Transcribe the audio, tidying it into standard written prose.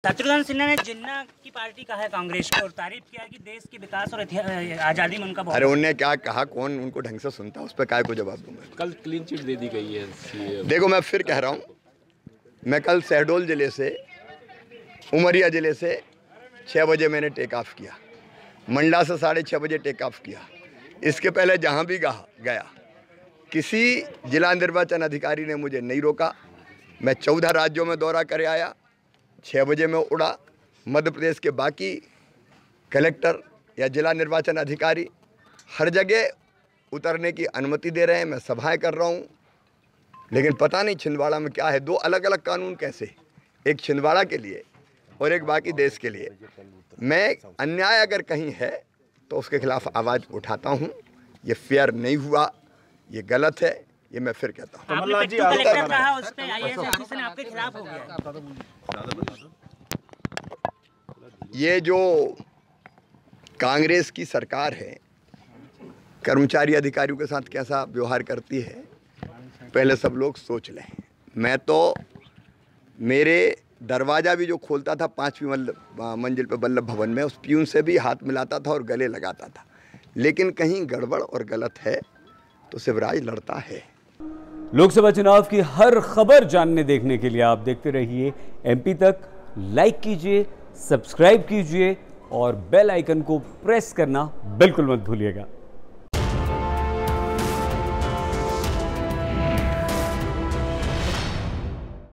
शत्रुघ्न सिन्हा ने जिन्ना की पार्टी कहा है कांग्रेस को और तारीफ किया कि देश के विकास और आज़ादी में उनका बहुत। अरे उनने क्या कहा, कौन उनको ढंग से सुनता, उस पर काय को जवाब दूंगा। कल क्लीन चिट दे दी गई है। देखो मैं फिर कह रहा हूँ, मैं कल शहडोल जिले से, उमरिया जिले से 6 बजे मैंने टेक ऑफ किया, मंडला से 6:30 बजे टेक ऑफ किया। इसके पहले जहाँ भी गया किसी जिला निर्वाचन अधिकारी ने मुझे नहीं रोका। मैं 14 राज्यों में दौरा कर आया, 6 बजे में उड़ा। मध्य प्रदेश के बाकी कलेक्टर या जिला निर्वाचन अधिकारी हर जगह उतरने की अनुमति दे रहे हैं, मैं सभाएं कर रहा हूं। लेकिन पता नहीं छिंदवाड़ा में क्या है, 2 अलग अलग कानून कैसे, एक छिंदवाड़ा के लिए और एक बाकी देश के लिए। मैं अन्याय अगर कहीं है तो उसके खिलाफ आवाज़ उठाता हूं। ये फेयर नहीं हुआ, ये गलत है, ये मैं फिर कहता हूँ। कलेक्टर कहा उस पे आईएएस ऑफिसर आपके खिलाफ हो गया। ये जो कांग्रेस की सरकार है, कर्मचारी अधिकारियों के साथ कैसा व्यवहार करती है, पहले सब लोग सोच लें। मैं तो मेरे दरवाज़ा भी जो खोलता था 5वीं मंजिल पे वल्लभ भवन में, उस प्यून से भी हाथ मिलाता था और गले लगाता था। लेकिन कहीं गड़बड़ और गलत है तो शिवराज लड़ता है। लोकसभा चुनाव की हर खबर जानने देखने के लिए आप देखते रहिए एमपी तक। लाइक कीजिए, सब्सक्राइब कीजिए और बेल आइकन को प्रेस करना बिल्कुल मत भूलिएगा।